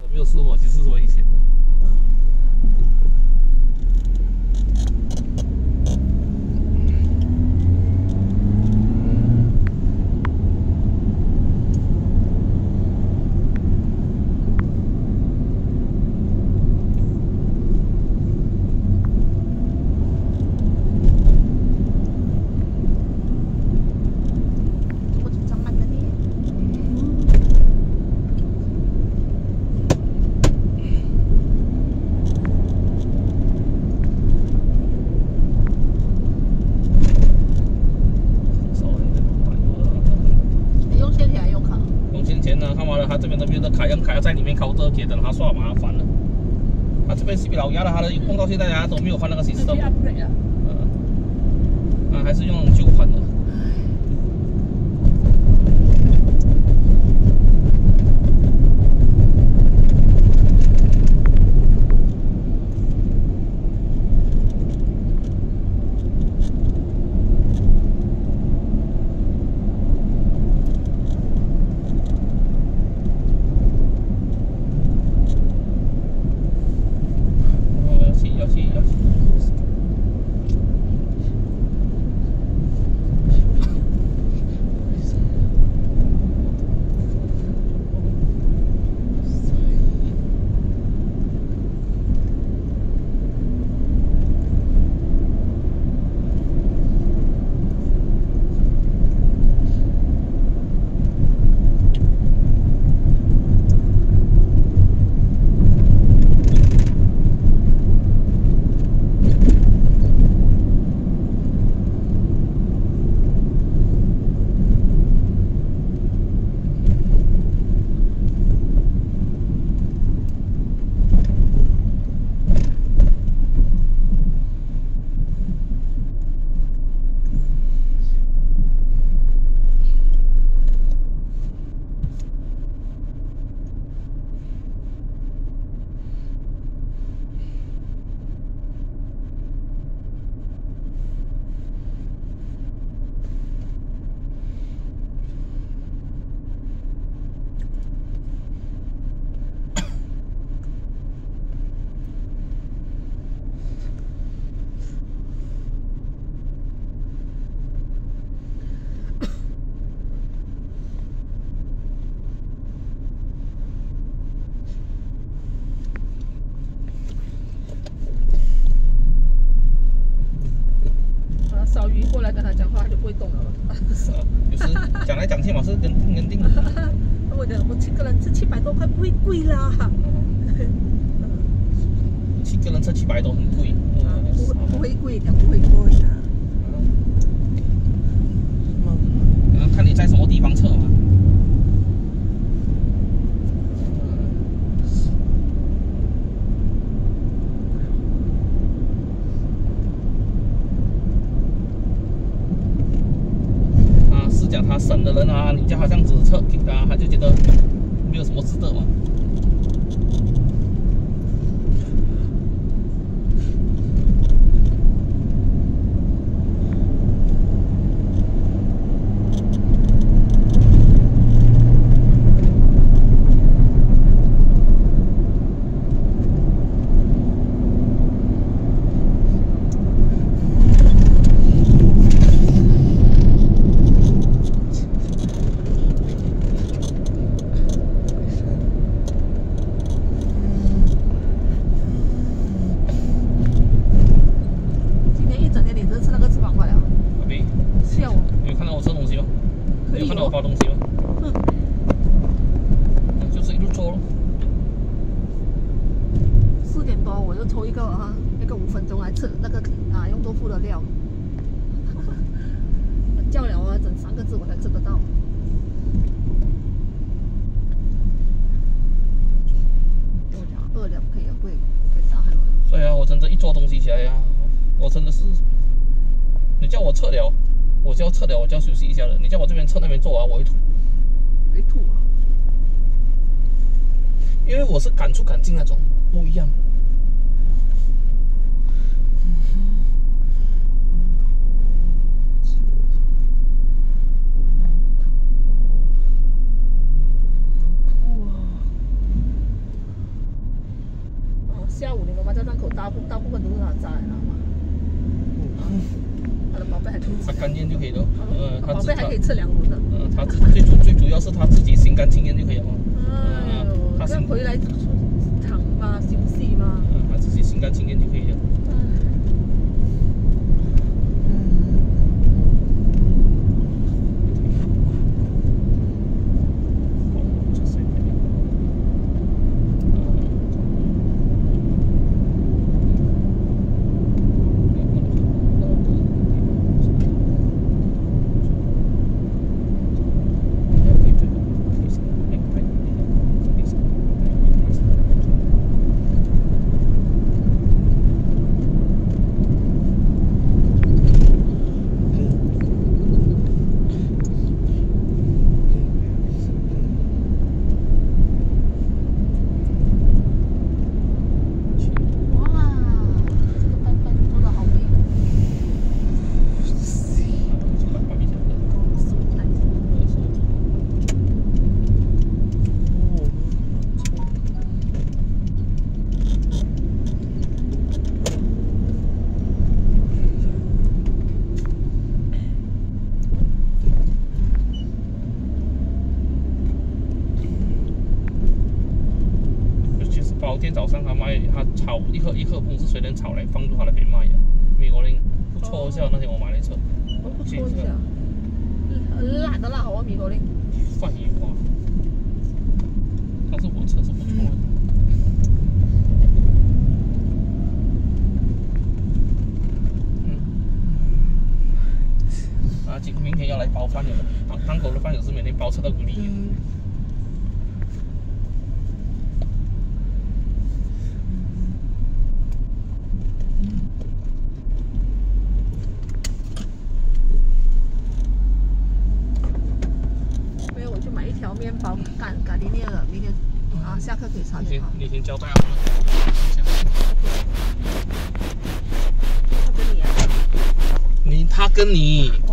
没有失火其实是危险的。他这边都没有的卡，用卡在里面靠这给等他刷麻烦了。他这边是比老压的，他的碰到现在他都没有换那个 system。还是用旧款的。 小鱼过来跟他讲话，他就不会动了。 就是讲来讲去嘛，是人定。 我7个人吃700多块，不会贵啦。 7个人吃700多很贵。 不会贵的，不会贵的。 看你在什么地方测嘛。讲他省的人啊，你叫他这样子测啊，他就觉得没有什么值得嘛。发东西吗？就是一路做咯。 4点多我就抽一个5分钟来吃那个用豆腐的料。叫了整3个字我才吃得到。饿了可以不会打很多。 所以啊，我真的一做东西起来呀，我真的是，你叫我撤了。我就要撤了，我就要休息一下了。你叫我这边撤那边做啊，我会吐。 会吐啊？ 因为我是赶出赶进那种，不一样。 下午你们家档口大部分都是他家的，知道吗？他的宝贝还可以吃， 他干净就可以了。他宝贝还可以吃2轮的。 他最主要是他自己心甘情愿就可以了。他是回来躺嘛，休息嘛。 他自己心甘情愿就可以了。包店早上他卖，他炒一盒不是随便炒来放入他那边卖的，美国人不错一下。那天我买了一车， 不错一下，辣的辣好啊，美国人。 废话，但是我车是不错的。明天要来包饭的，档口的饭友是每天包车到谷里。 面包咖喱面了，明天下课可以查给他。 你先交代啊。 他跟你啊？ 他跟你。